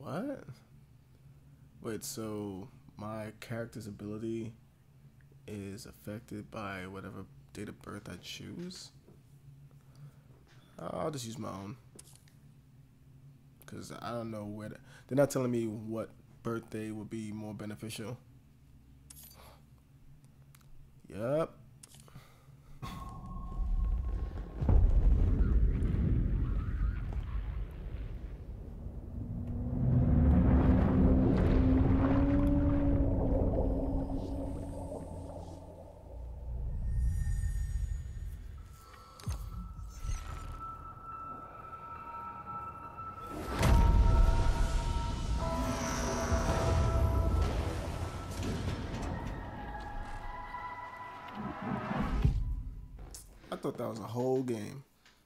What? Wait, so my character's ability is affected by whatever date of birth I choose? I'll just use my own. Because I don't know where... They're not telling me what birthday would be more beneficial. Yup. I thought that was a whole game.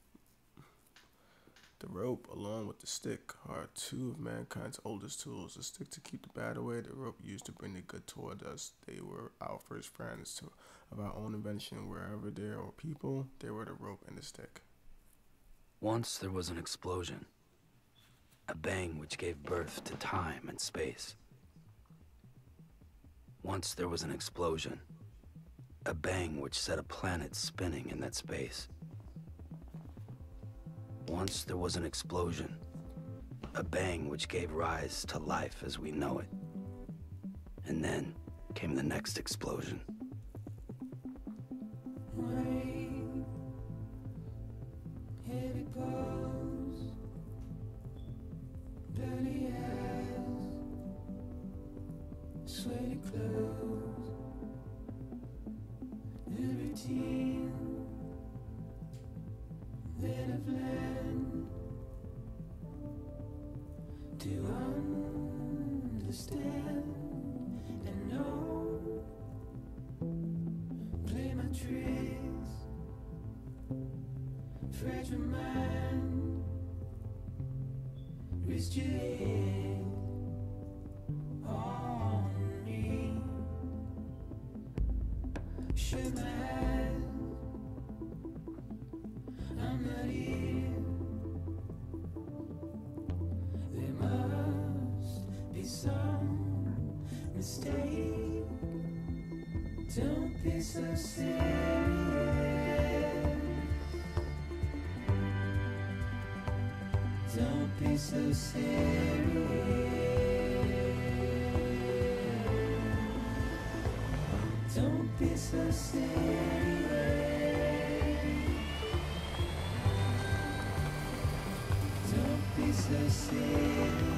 The rope, along with the stick, are two of mankind's oldest tools. The stick to keep the bad away, the rope used to bring the good toward us. They were our first friends of our own invention. Wherever there were people, there were the rope and the stick. Once there was an explosion. A bang which gave birth to time and space. Once there was an explosion. A bang which set a planet spinning in that space. Once there was an explosion. A bang which gave rise to life as we know it. And then came the next explosion. Rain, here it goes. Dirty hands, sweaty clothes. The routine that I've learned to understand and know. Play my tricks, fragile mind, risk your head on me. Shake my hand, I'm not here. There must be some mistake. Don't be so serious. Don't be so serious. Don't be so serious. Don't be so serious.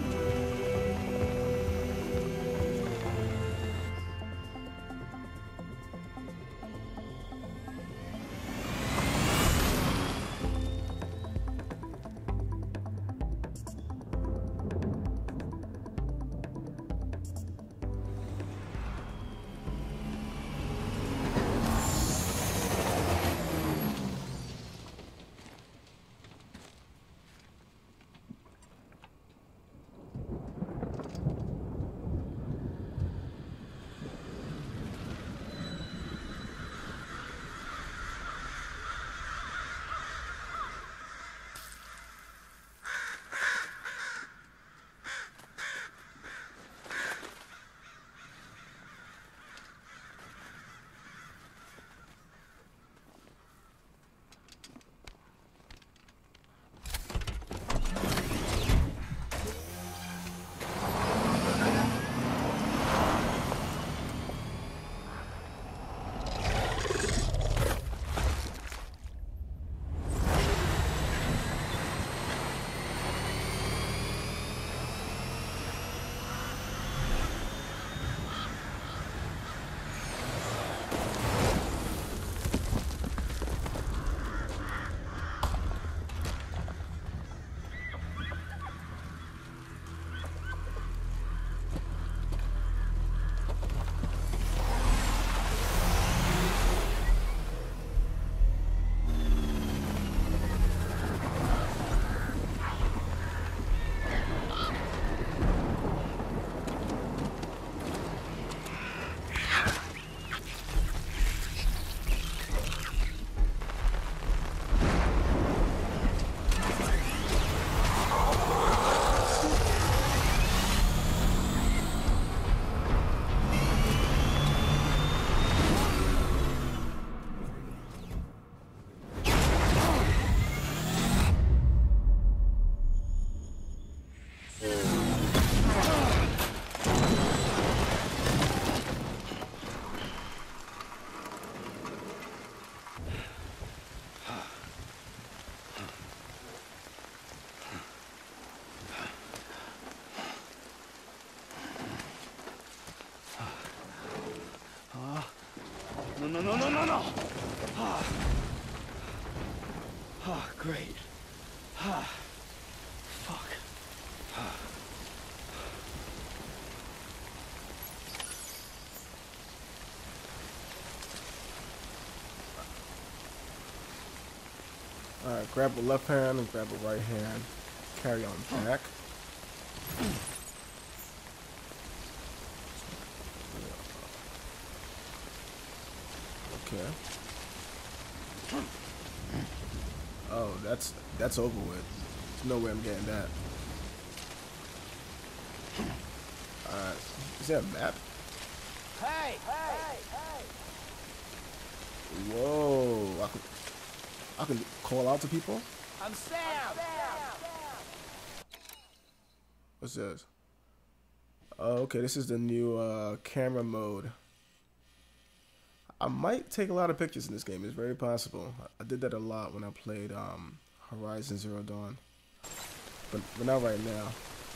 No. Oh, great. Fuck. Alright, grab a left hand and grab a right hand. Carry on back. Okay. Oh, that's over with. There's no way I'm getting that. Alright. Is that a map? Hey! Whoa. I can call out to people? I'm Sam! What's this? Oh, okay, this is the new camera mode. I might take a lot of pictures in this game. It's very possible. I did that a lot when I played Horizon Zero Dawn. But not right now.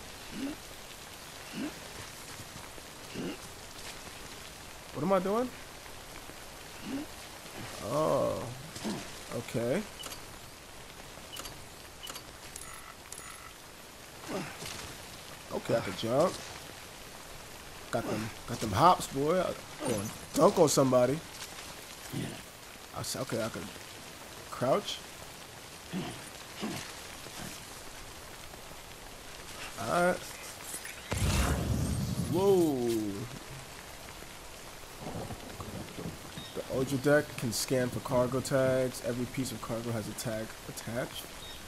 What am I doing? Oh. Okay. Okay, I can jump. Got them hops, boy. Going dunk on somebody. Okay, I can crouch. Alright. Whoa. The Ultra deck can scan for cargo tags. Every piece of cargo has a tag attached.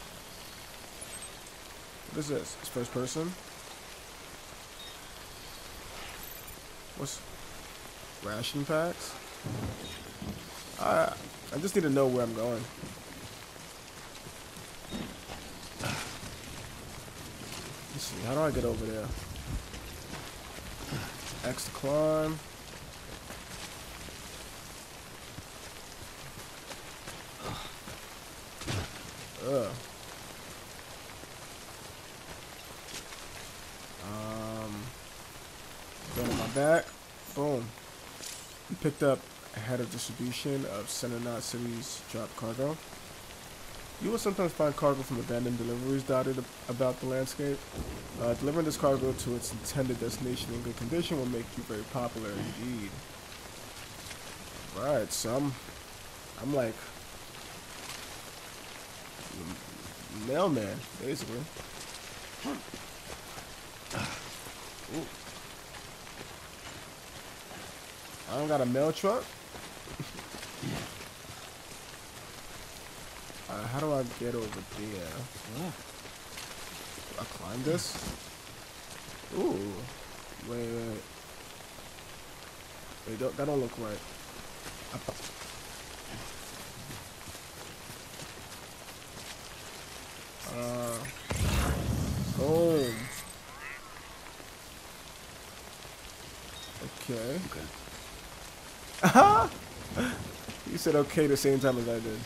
What is this? It's first person? What's ration packs? I just need to know where I'm going. Let's see, how do I get over there? X to climb. Ugh. Go on my back. Boom. We picked up a head of distribution of Center Knot City's drop cargo. You will sometimes find cargo from abandoned deliveries dotted about the landscape. Delivering this cargo to its intended destination in good condition will make you very popular indeed. Right, so I'm like mailman, basically. Ooh. I don't got a mail truck. How do I get over there? Do I climb this? Ooh. Wait. That don't look right. Boom. Okay. You said okay the same time as I did.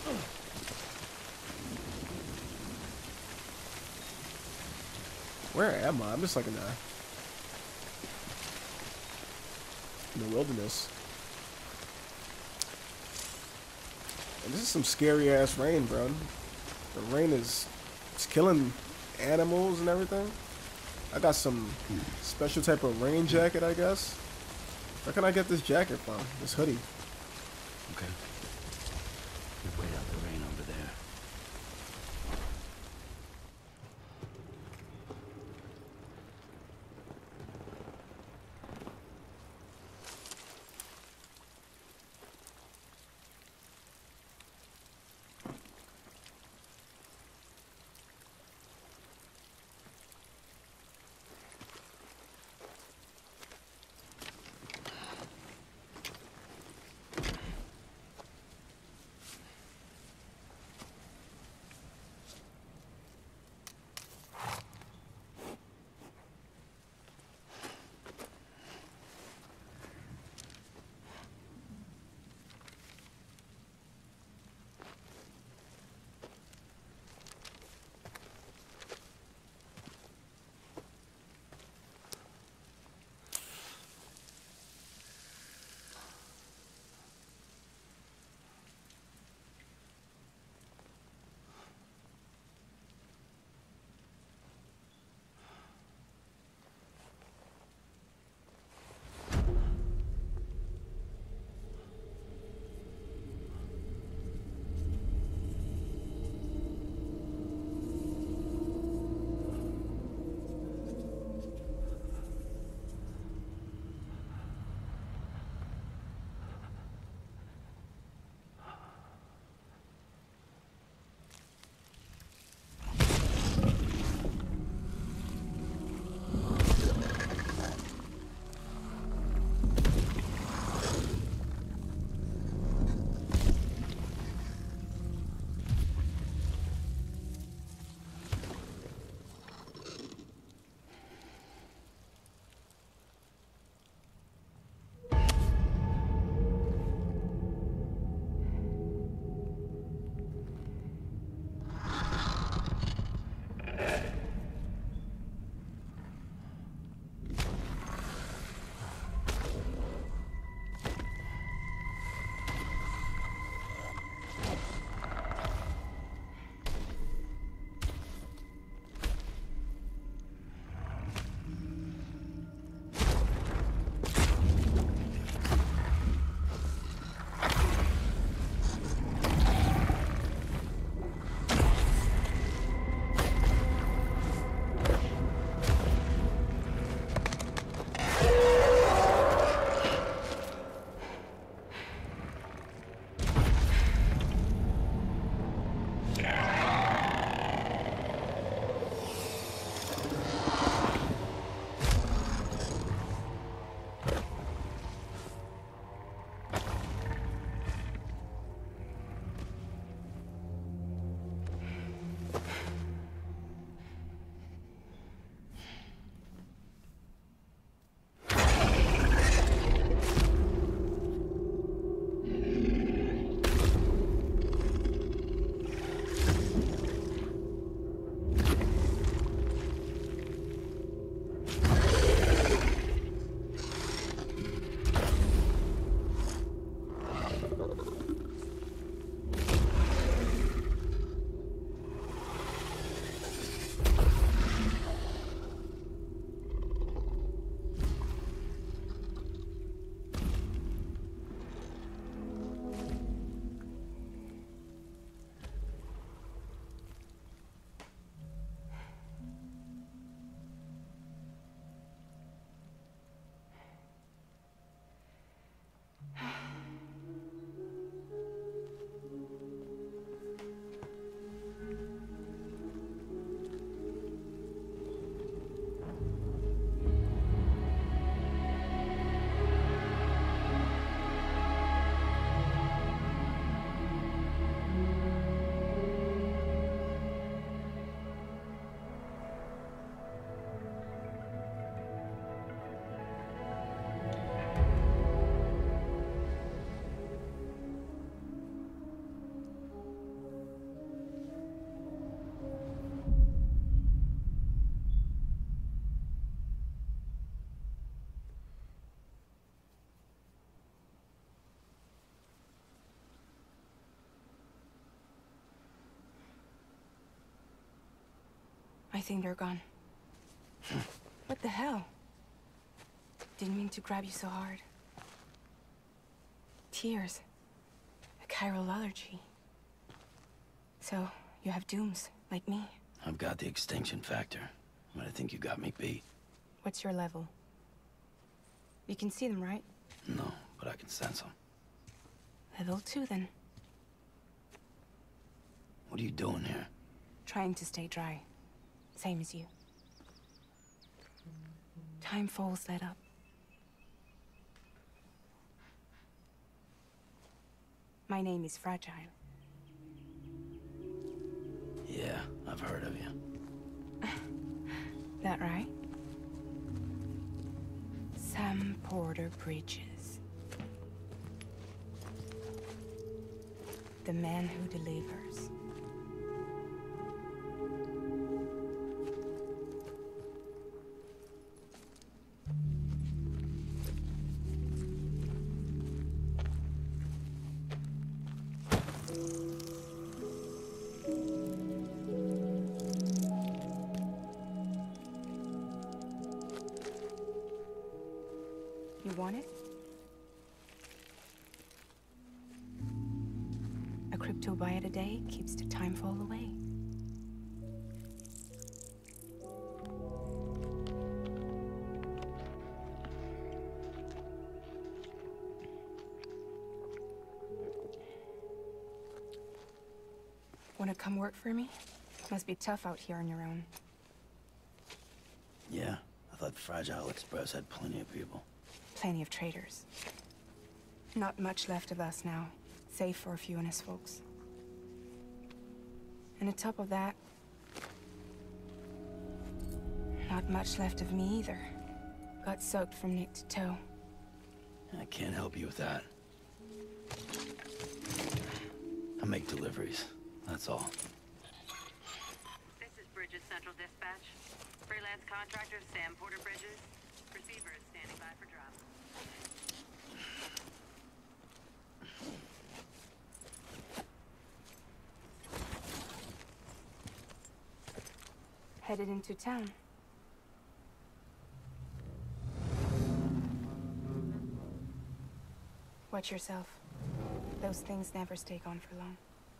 Where am I? I'm just like in the wilderness. And this is some scary ass rain, bro. The rain it's killing animals and everything. I got some special type of rain jacket, I guess. Where can I get this jacket from? This hoodie. Okay. We wait out the rain over there. I think they're gone. What the hell? Didn't mean to grab you so hard. Tears. A chiral allergy. So, you have dooms, like me. I've got the extinction factor, but I think you got me beat. What's your level? You can see them, right? No, but I can sense them. Level 2, then. What are you doing here? Trying to stay dry. Same as you. Time falls let up. My name is Fragile. Yeah, I've heard of you. That right? Sam Porter Bridges. The man who delivers. You want it? A crypto buy a day keeps the time fall away. Wanna come work for me? Must be tough out here on your own. Yeah, I thought Fragile Express had plenty of people. Plenty of traitors. Not much left of us now, save for a few honest folks. And on top of that, not much left of me either. Got soaked from neck to toe. I can't help you with that. I make deliveries, that's all. This is Bridges Central Dispatch. Freelance contractor Sam Porter Bridges. Receiver is standing by for drop. Headed into town. Watch yourself. Those things never stay gone for long.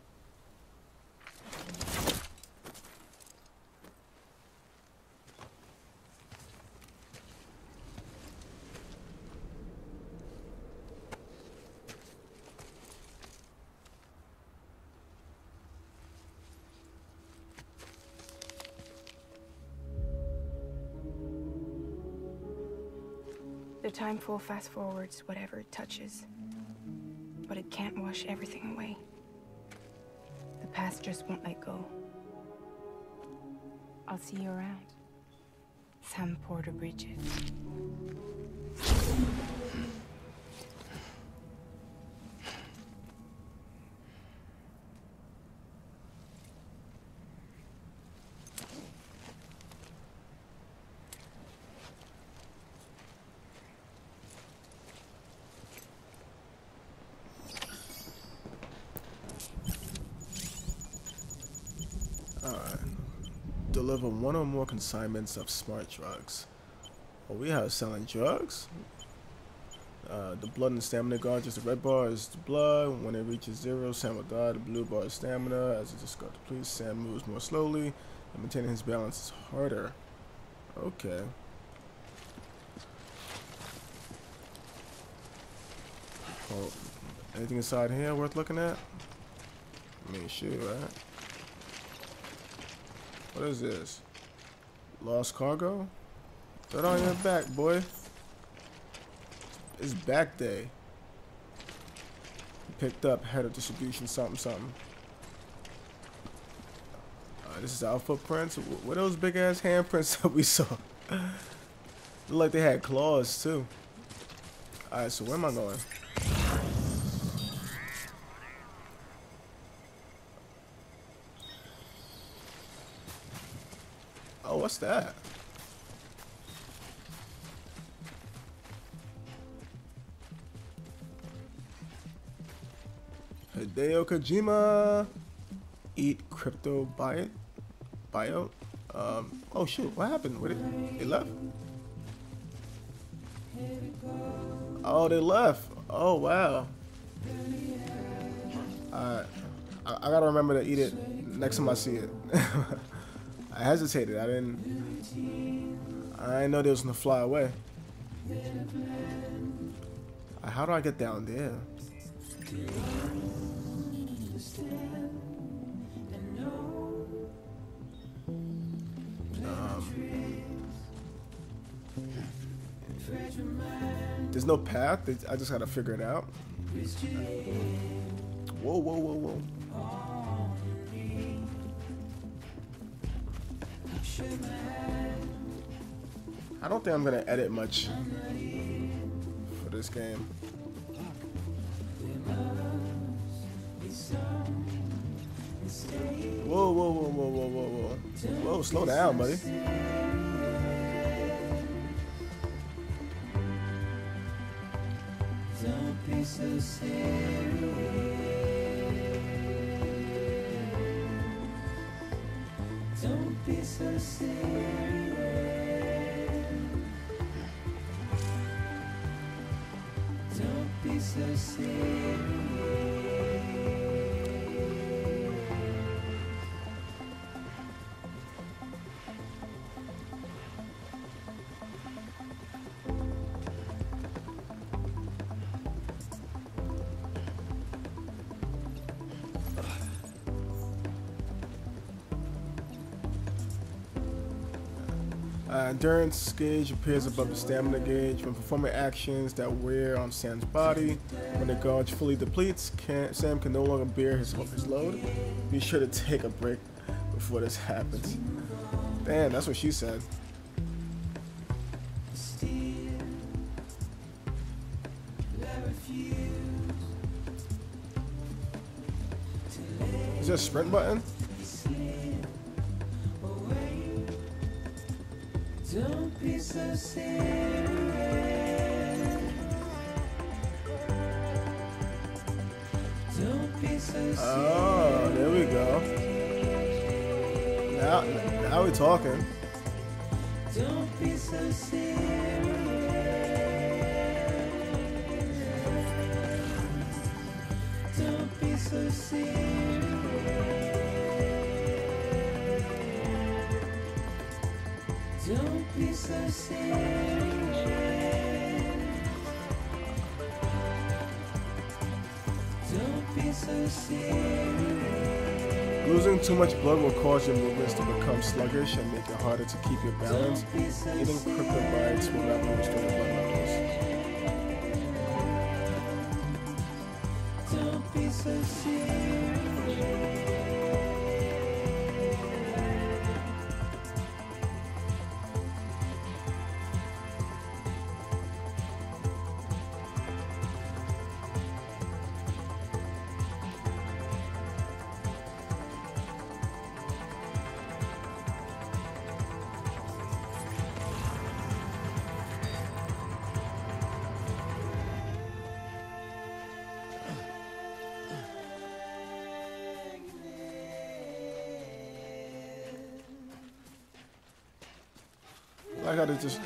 The time full fast forwards whatever it touches. But it can't wash everything away. The past just won't let go. I'll see you around. Sam Porter Bridges. Alright. Deliver one or more consignments of smart drugs. Oh, we have selling drugs? The blood and stamina gauge is the red bar is the blood. When it reaches 0, Sam will die. The blue bar is stamina. As it just got depleted, Sam moves more slowly. And maintaining his balance is harder. Okay. Oh, anything inside here worth looking at? I mean, shit, right? What is this? Lost cargo? Throw it on your back, boy. It's back day. Picked up, head of distribution, something, something. This is our footprints. What are those big ass handprints that we saw? Look like they had claws too. Alright, so where am I going? Oh, what's that? Hideo Kojima. Eat crypto, buy it. Buyout. Oh shoot, what happened? What they left? Oh, they left. Oh wow. I gotta remember to eat it next time I see it. I hesitated. I didn't know they was gonna fly away. How do I get down there? There's no path. I just gotta figure it out. Whoa, whoa, whoa, whoa. I don't think I'm gonna edit much for this game. Whoa, whoa, whoa, whoa, whoa, whoa, whoa. Whoa, slow down, buddy. Don't be so serious. Don't be so serious. Don't be so serious. Endurance gauge appears above the stamina gauge. When performing actions that wear on Sam's body, when the gauge fully depletes, Sam can no longer bear his load. Be sure to take a break before this happens. Damn, that's what she said. Is there a sprint button? Don't be so serious. Don't be so serious. Oh, there we go. Now we're talking. Don't be so serious. Don't be so serious. Don't be so serious. Don't be so serious. Losing too much blood will cause your movements to become sluggish and make it harder to keep your balance. Eating cryptobites will rapidly restore your blood levels. Don't be so serious. I gotta just.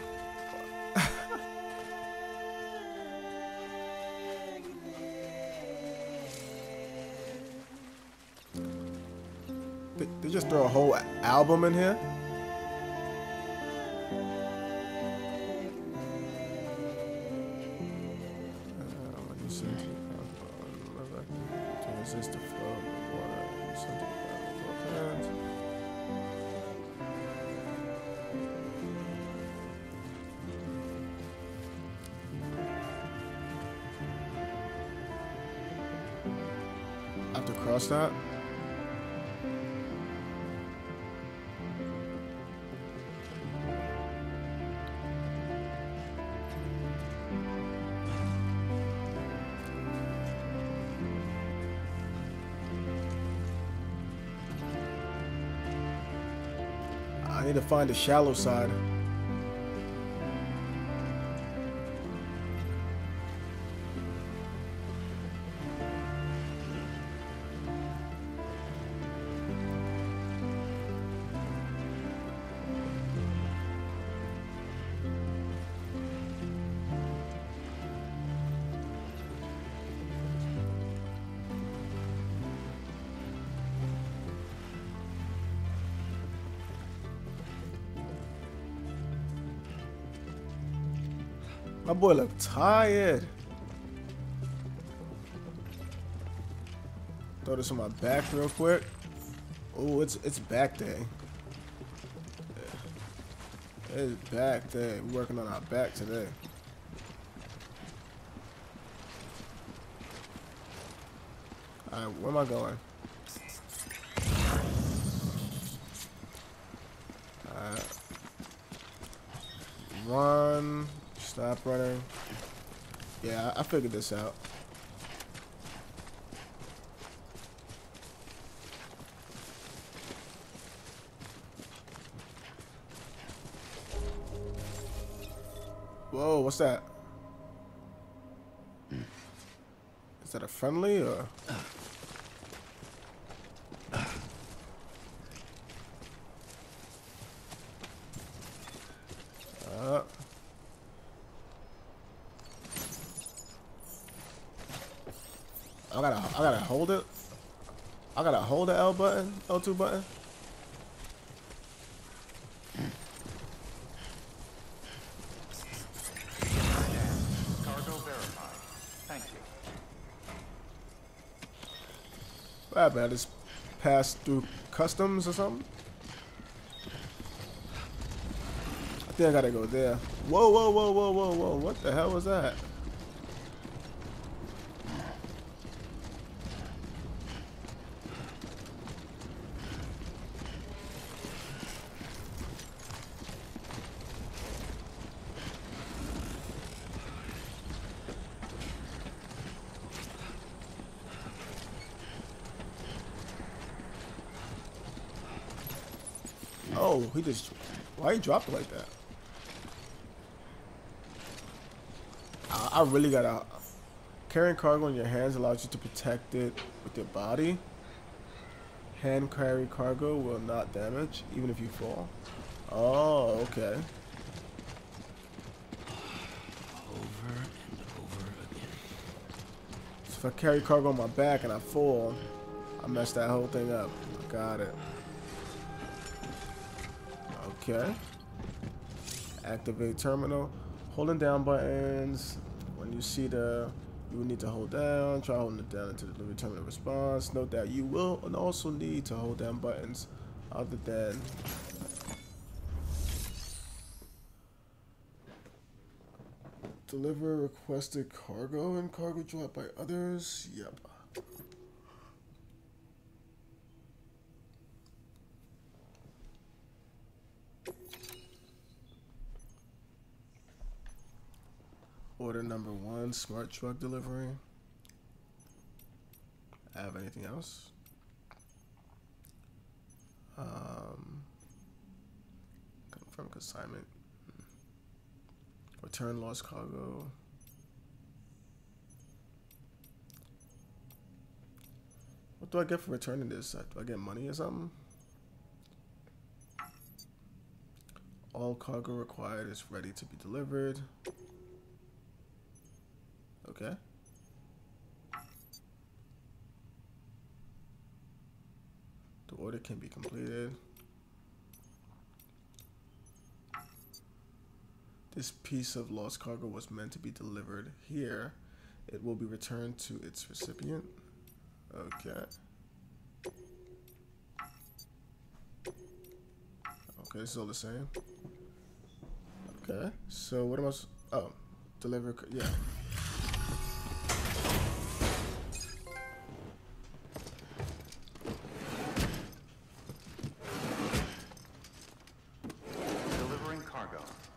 They just throw a whole album in here. Resist the flow of water. I have to cross that. I need to find the shallow side. My boy look tired. Throw this on my back real quick. Oh, it's back day. It's back day. We're working on our back today. Alright, where am I going? Alright. Run. Stop running. Yeah, I figured this out. Whoa, what's that? Is that a friendly or? I gotta hold it. I gotta hold the L button, L2 button. Cargo verified. Thank you. What happened? I just passed through customs or something? I think I gotta go there. Whoa, whoa, whoa, whoa, whoa, whoa. What the hell was that? Oh, he just... Why he dropped it like that? I really gotta... Carrying cargo in your hands allows you to protect it with your body. Hand carry cargo will not damage, even if you fall. Oh, okay. Over and over again. So if I carry cargo on my back and I fall, I mess that whole thing up. Got it. Okay. Activate terminal. Holding down buttons. When you see the, you will need to hold down. Try holding it down until the delivery terminal response. Note that you will and also need to hold down buttons other than deliver requested cargo and cargo dropped by others. Yep. Order number 1, smart truck delivery. Have anything else? Confirm consignment. Return lost cargo. What do I get for returning this? Do I get money or something? All cargo required is ready to be delivered. Okay. The order can be completed. This piece of lost cargo was meant to be delivered here. It will be returned to its recipient. Okay. Okay, it's all the same. Okay, so what am I? Oh, deliver. Yeah. Delivering cargo.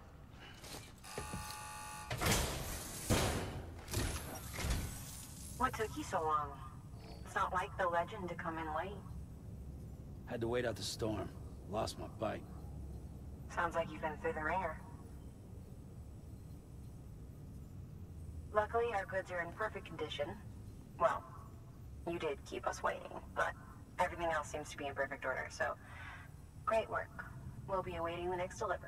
What took you so long? It's not like the legend to come in late. Had to wait out the storm. Lost my bike. Sounds like you've been through the ringer. Luckily, our goods are in perfect condition. Well, you did keep us waiting, but everything else seems to be in perfect order, so great work. We'll be awaiting the next delivery.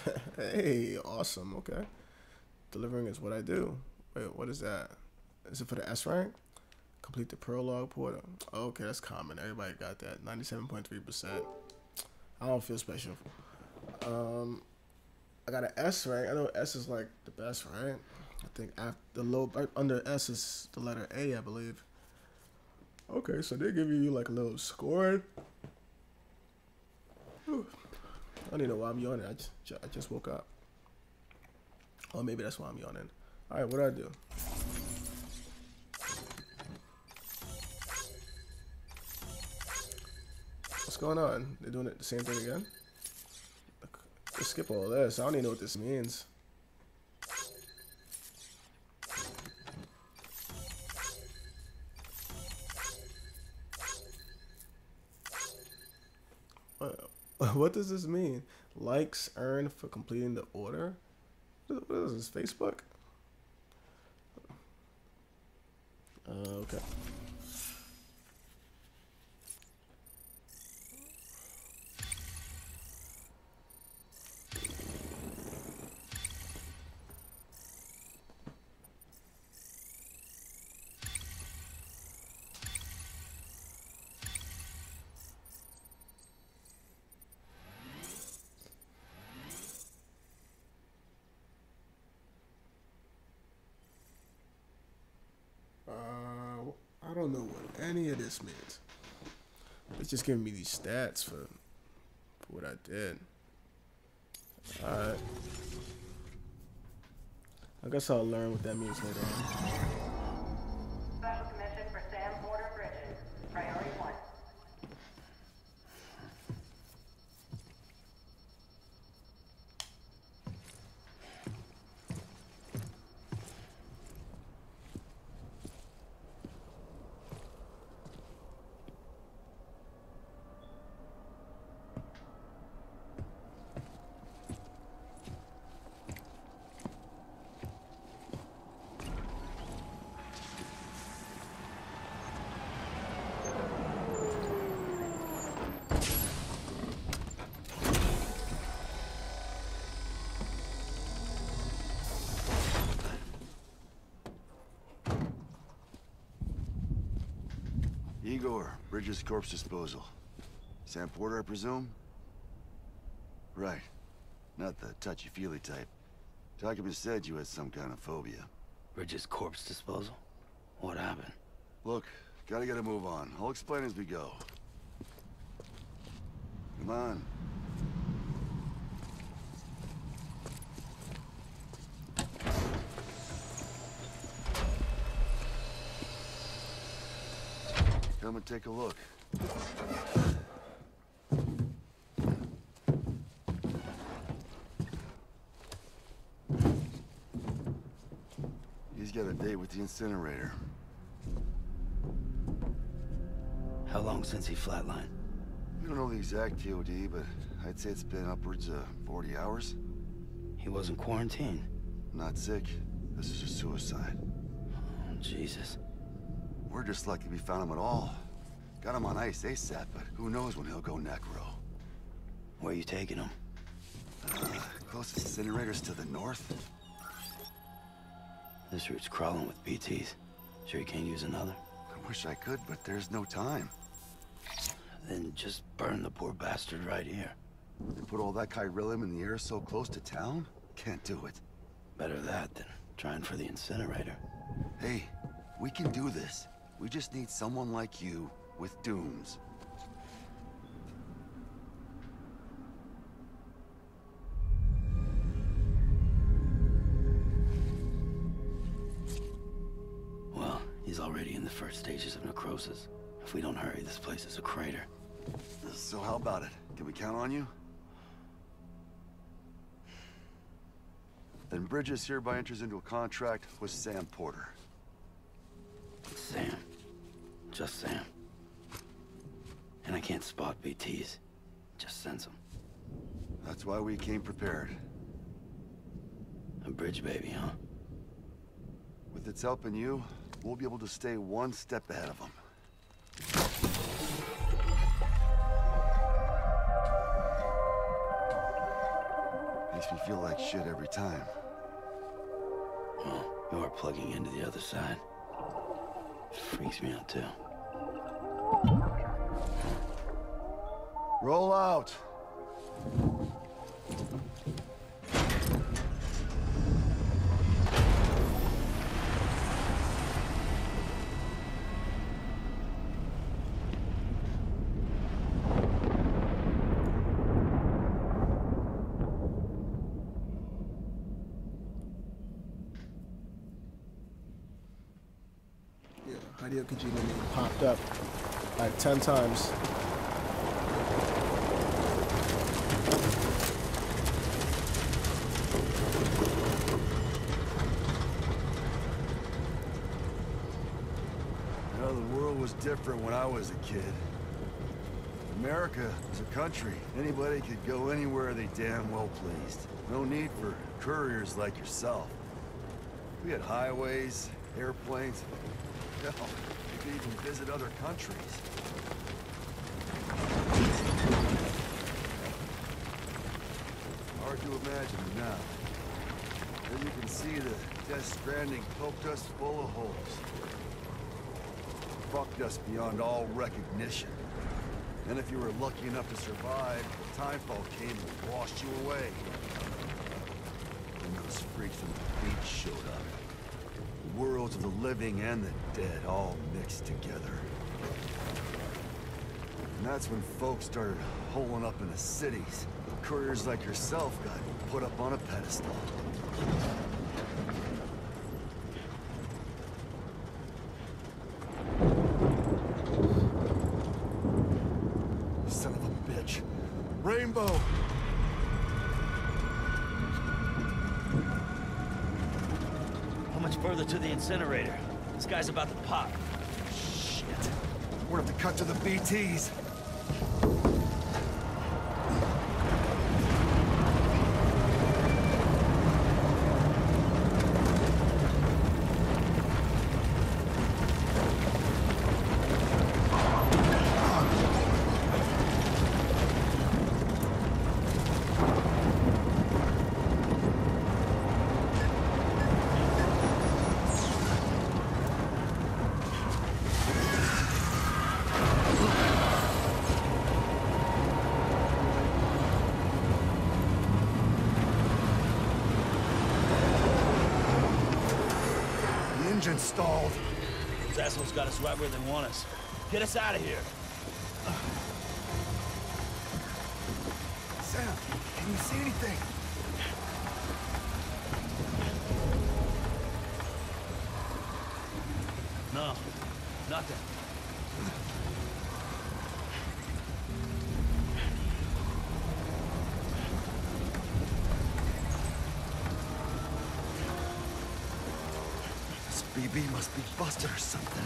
Hey, awesome. Okay. Delivering is what I do. Wait, what is that? Is it for the S rank? Complete the prologue portal. Okay, that's common. Everybody got that. 97.3%. I don't feel special. I got an S rank. I know S is like the best, right? I think after the low right under S is the letter A, I believe. Okay, so they give you like a little score. Whew. I don't even know why I'm yawning. I just woke up. Or maybe that's why I'm yawning. All right, what do I do? What's going on? They're doing it the same thing again? Just skip all this. I don't even know what this means. What does this mean? Likes earned for completing the order? What is this, Facebook? Okay. I don't know what any of this means. It's just giving me these stats for what I did. Alright. I guess I'll learn what that means later on. Special commission for Sam Porter Bridges. Priority 1. Igor, Bridges Corpse Disposal. Sam Porter, I presume? Right. Not the touchy-feely type. Documents said you had some kind of phobia. Bridges corpse disposal? What happened? Look, gotta get a move on. I'll explain as we go. Come on. Come and take a look. He's got a date with the incinerator. How long since he flatlined? We don't know the exact TOD, but I'd say it's been upwards of 40 hours. He wasn't quarantined. Not sick. This is a suicide. Oh, Jesus. We're just lucky we found him at all. Got him on ice ASAP, but who knows when he'll go necro. Where you taking him? Closest incinerator's to the north. This route's crawling with BTs. Sure you can't use another? I wish I could, but there's no time. Then just burn the poor bastard right here. They put all that chiralium in the air so close to town? Can't do it. Better that than trying for the incinerator. Hey, we can do this. We just need someone like you with dooms. Well, he's already in the first stages of necrosis. If we don't hurry, this place is a crater. So how about it? Can we count on you? Then Bridges hereby enters into a contract with Sam Porter. Sam. Just Sam. And I can't spot BTs. Just sense them. That's why we came prepared. A bridge baby, huh? With its help and you, we'll be able to stay one step ahead of them. They Makes me feel like shit every time. Well, you're plugging into the other side. It freaks me out, too. Roll out! Hideo Kojima name popped up like 10 times. You know, the world was different when I was a kid. America was a country. Anybody could go anywhere they damn well pleased. No need for couriers like yourself. We had highways, airplanes. Hell, you could even visit other countries. Hard to imagine now. As you can see, the Death Stranding poked us full of holes. Fucked us beyond all recognition. And if you were lucky enough to survive, the timefall came and washed you away. When those freaks from the beach showed up. The worlds of the living and the dead all mixed together. And that's when folks started holing up in the cities. Couriers like yourself got put up on a pedestal. Son of a bitch. Rainbow! How much further to the incinerator? This guy's about to pop. Shit. We're gonna have to cut to the BTs. Engine stalled. Those assholes got us right where they want us. Get us out of here. Sam, can you see anything? No, nothing. This BB must be busted or something.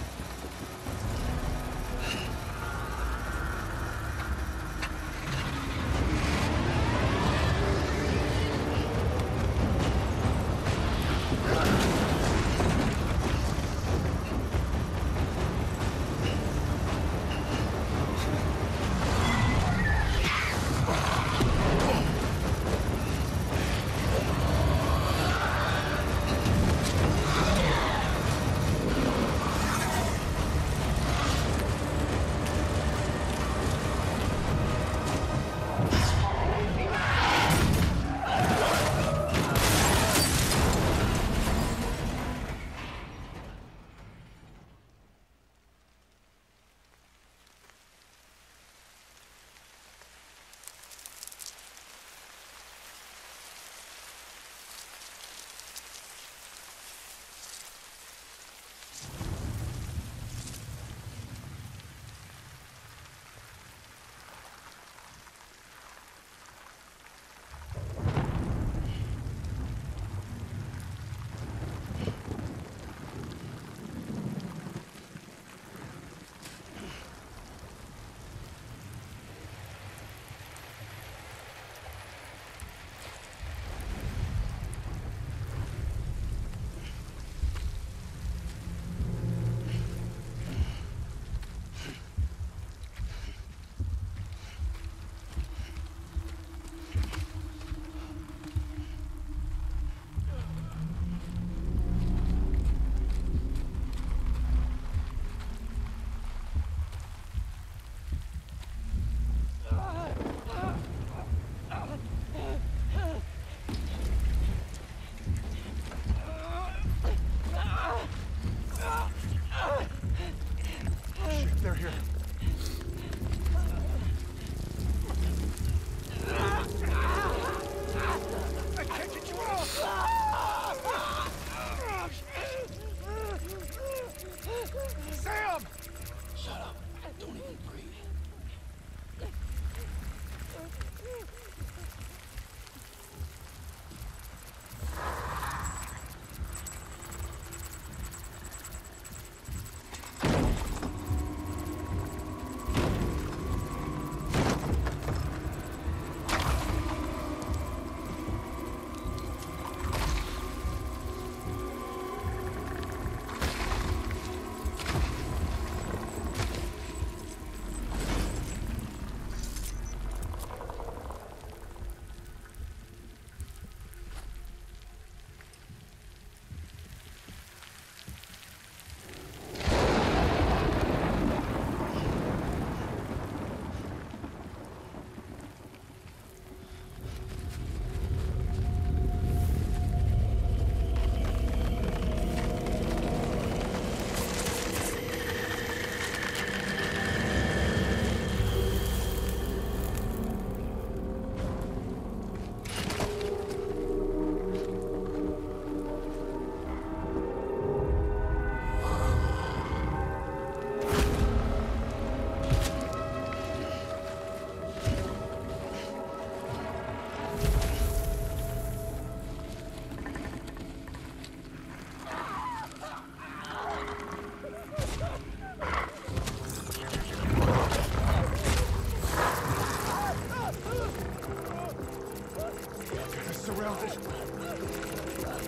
around it.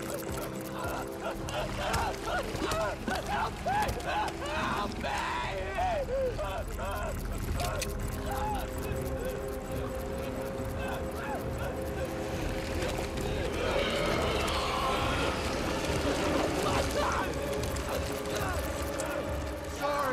Sorry.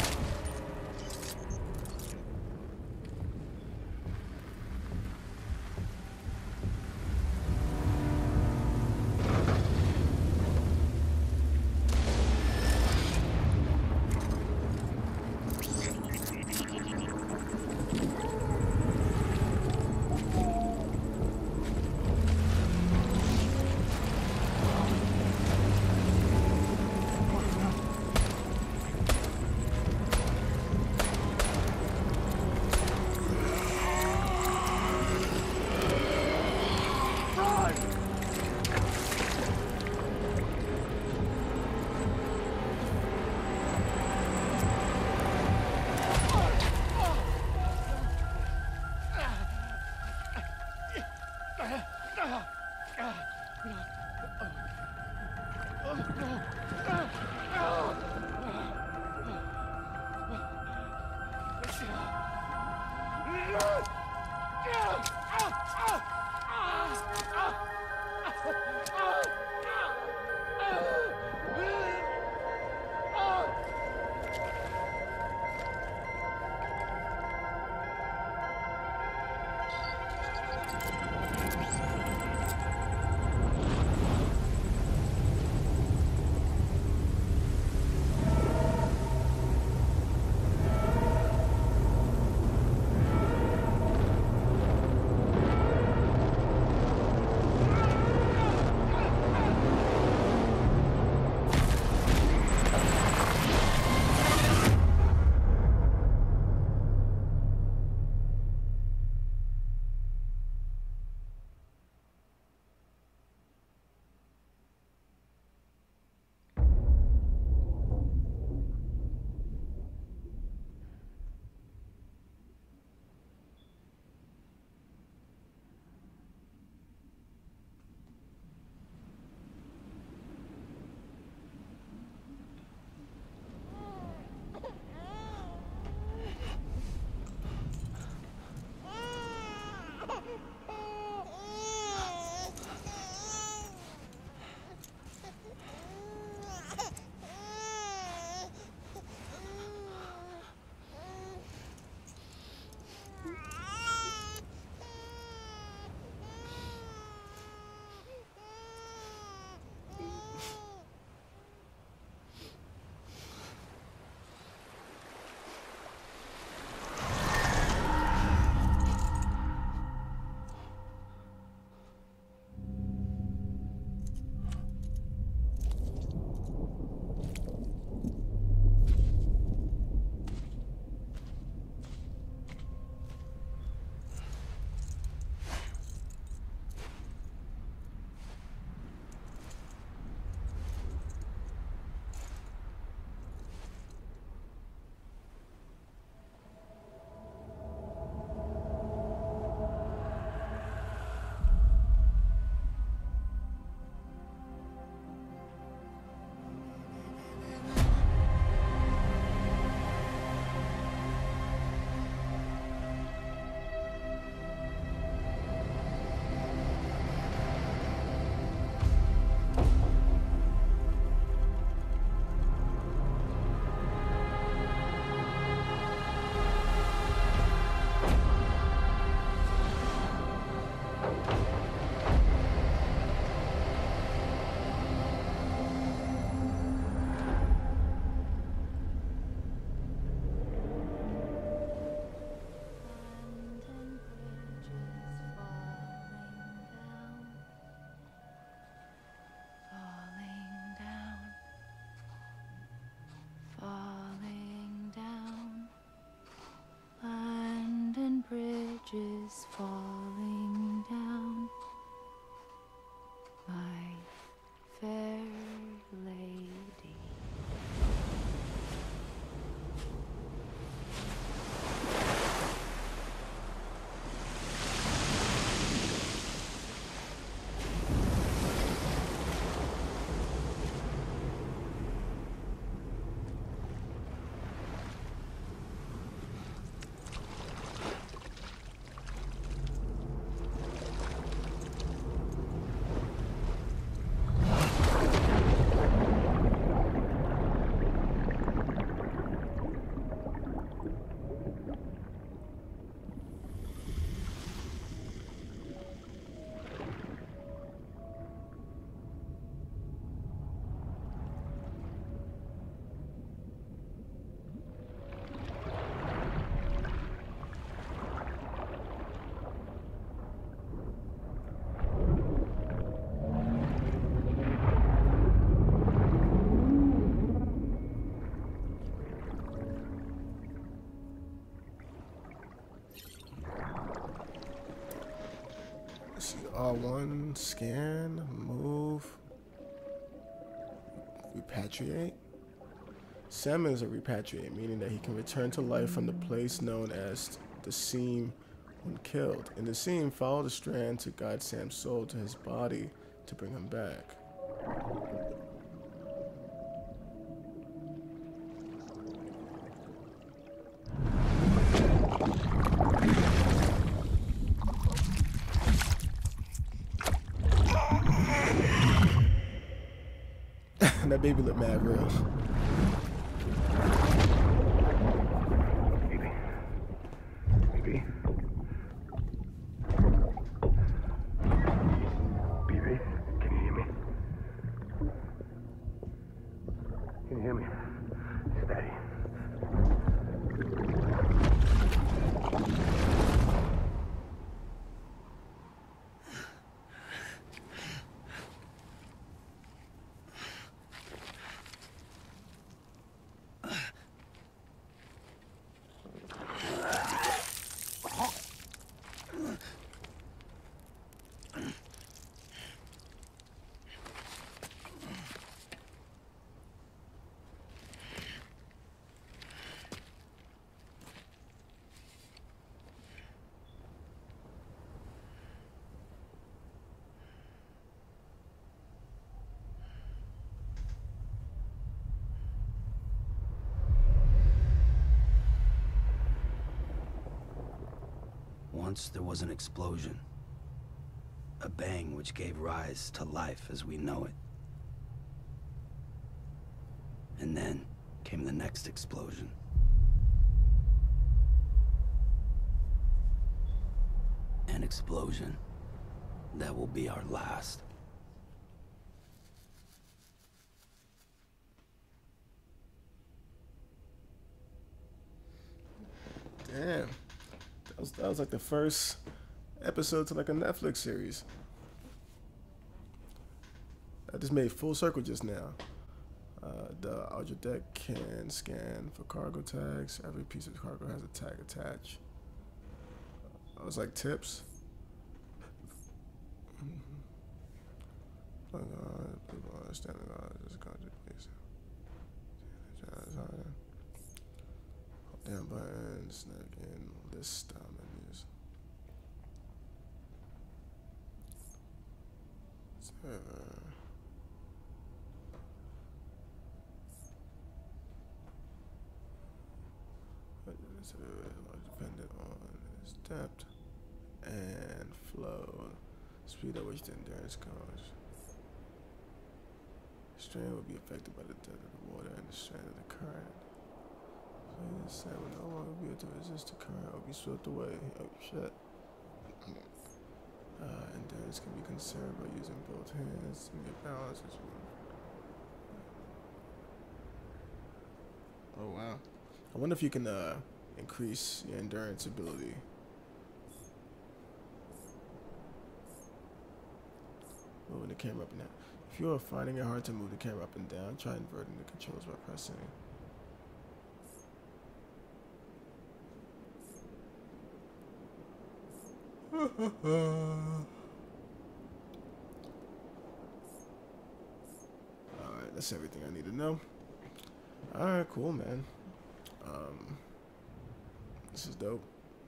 bridges falling down, my fair lady. R1, scan, move, repatriate. Sam is a repatriate, meaning that he can return to life from the place known as the seam when killed. In the seam, follow the strand to guide Sam's soul to his body to bring him back. That baby look mad real. Baby, can you hear me? Can you hear me? It's Daddy. Once there was an explosion. A bang which gave rise to life as we know it. And then came the next explosion. An explosion that will be our last. Damn. That was like the first episode to like a Netflix series. I just made full circle just now. The Ultra Deck can scan for cargo tags. Every piece of cargo has a tag attached. I was like tips. Damn buttons, snag in list menus. Server. Dependent on its depth and flow, speed at which the endurance goes. Strain will be affected by the depth of the water and the strength of the current. So the sand will no longer be able to resist the current or be swept away. Oh shit. Endurance can be conserved by using both hands to make balance as well. Oh wow. I wonder if you can increase your endurance ability. Moving the camera up and down. If you are finding it hard to move the camera up and down, try inverting the controls by pressing. Alright, that's everything I need to know. Alright, cool, man. This is dope.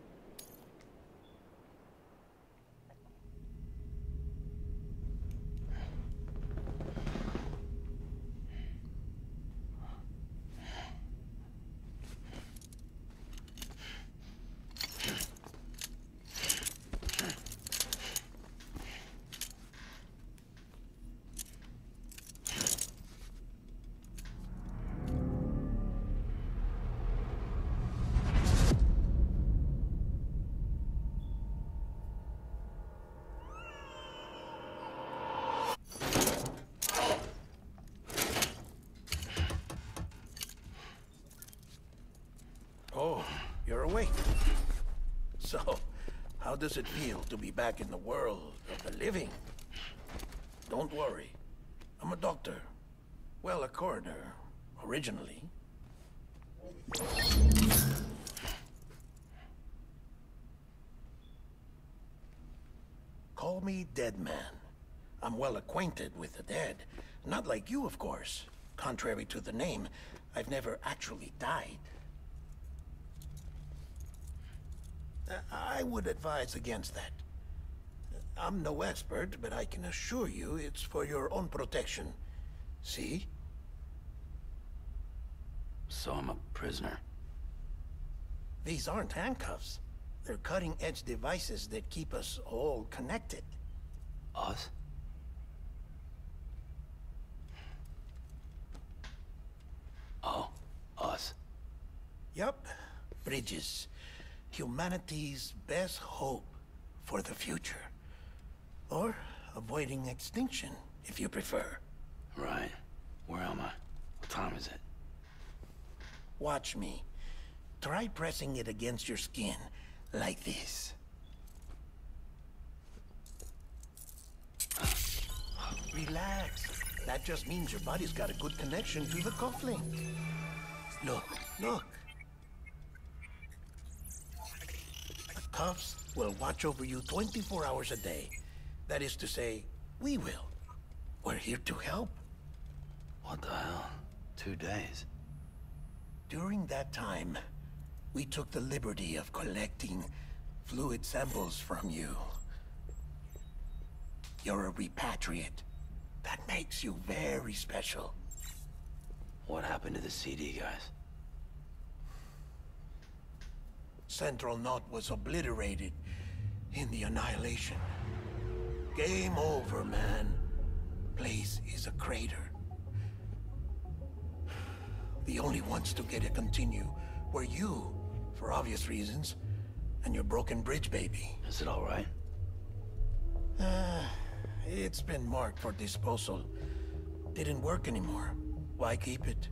Oh, you're awake. So, how does it feel to be back in the world of the living? Don't worry. I'm a doctor. Well, a coroner, originally. Call me Dead Man. I'm well acquainted with the dead. Not like you, of course. Contrary to the name, I've never actually died. I would advise against that. I'm no expert, but I can assure you it's for your own protection. See? So I'm a prisoner. These aren't handcuffs. They're cutting-edge devices that keep us all connected. Us? Oh, us. Yup. Bridges. Humanity's best hope for the future. Or avoiding extinction, if you prefer. Right. Where am I? What time is it? Watch me. Try pressing it against your skin, like this. Relax. That just means your body's got a good connection to the cufflink. Look, look. The cuffs will watch over you 24 hours a day. That is to say, we will. We're here to help. What the hell? 2 days? During that time, we took the liberty of collecting fluid samples from you. You're a repatriate. That makes you very special. What happened to the CD guys? Central Knot was obliterated in the Annihilation. Game over, man. Place is a crater. The only ones to get it continue were you, for obvious reasons, and your broken bridge baby. Is it all right? It's been marked for disposal. Didn't work anymore. Why keep it?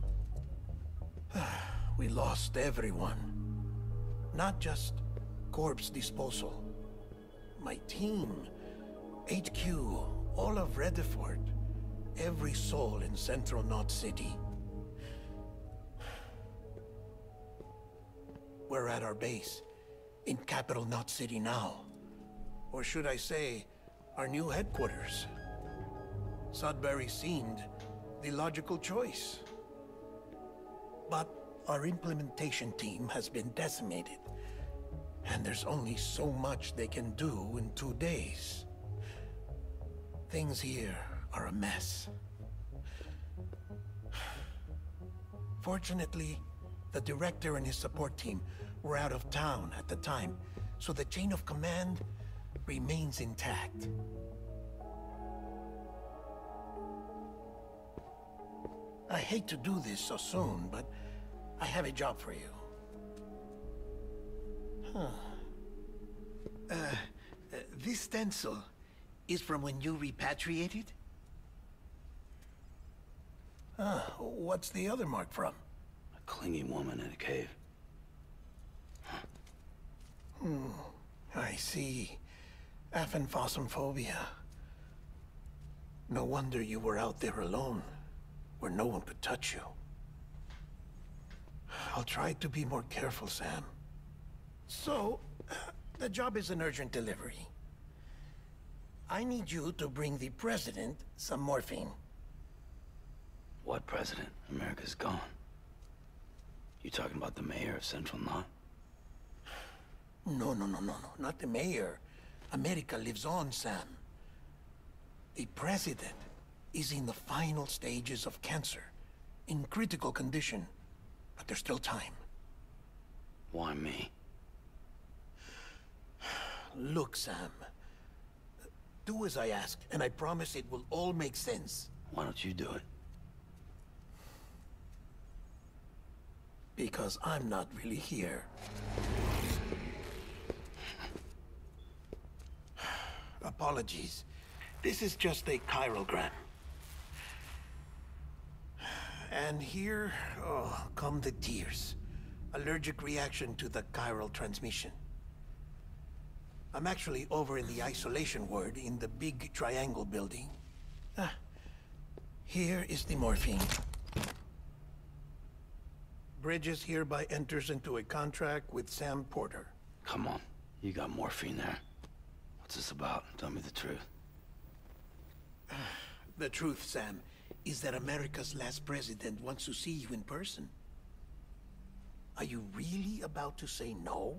We lost everyone. Not just corpse disposal. My team, HQ, all of Redford, every soul in Central Knot City. We're at our base, in Capital Knot City now. Or should I say, our new headquarters. Sudbury seemed the logical choice. But our implementation team has been decimated. And there's only so much they can do in 2 days. Things here are a mess. Fortunately, the director and his support team were out of town at the time, so the chain of command remains intact. I hate to do this so soon, but I have a job for you. This stencil is from when you repatriated? What's the other mark from? A clingy woman in a cave. I see. Aphenphosmphobia. No wonder you were out there alone, where no one could touch you. I'll try to be more careful, Sam. So, the job is an urgent delivery. I need you to bring the president some morphine. What president? America's gone. You talking about the mayor of Central Knot? No. Not the mayor. America lives on, Sam. The president is in the final stages of cancer, in critical condition, but there's still time. Why me? Look, Sam. Do as I ask, and I promise it will all make sense. Why don't you do it? Because I'm not really here. Apologies. This is just a chirogram. And here, come the tears. Allergic reaction to the chiral transmission. I'm actually over in the isolation ward in the big triangle building. Here is the morphine. Bridges hereby enters into a contract with Sam Porter. Come on. You got morphine there. What's this about? Tell me the truth. The truth, Sam, is that America's last president wants to see you in person. Are you really about to say no?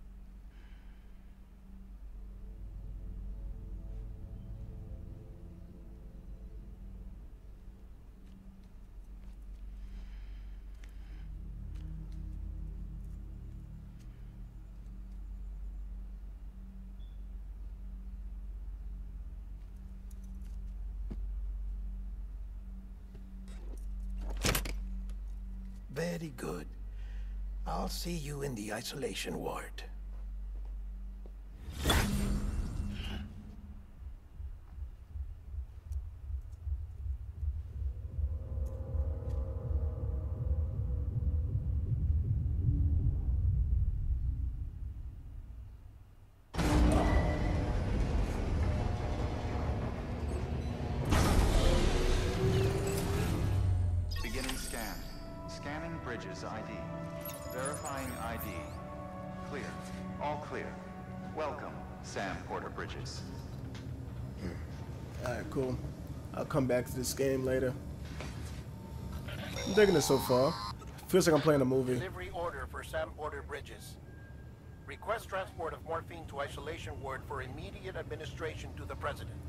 Very good. I'll see you in the isolation ward. Beginning scan. Scanning Bridges ID. Verifying ID. Clear. All clear. Welcome, Sam Porter Bridges. Alright, cool. I'll come back to this game later. I'm digging it so far. Feels like I'm playing a movie. Delivery order for Sam Porter Bridges. Request transport of morphine to isolation ward for immediate administration to the president.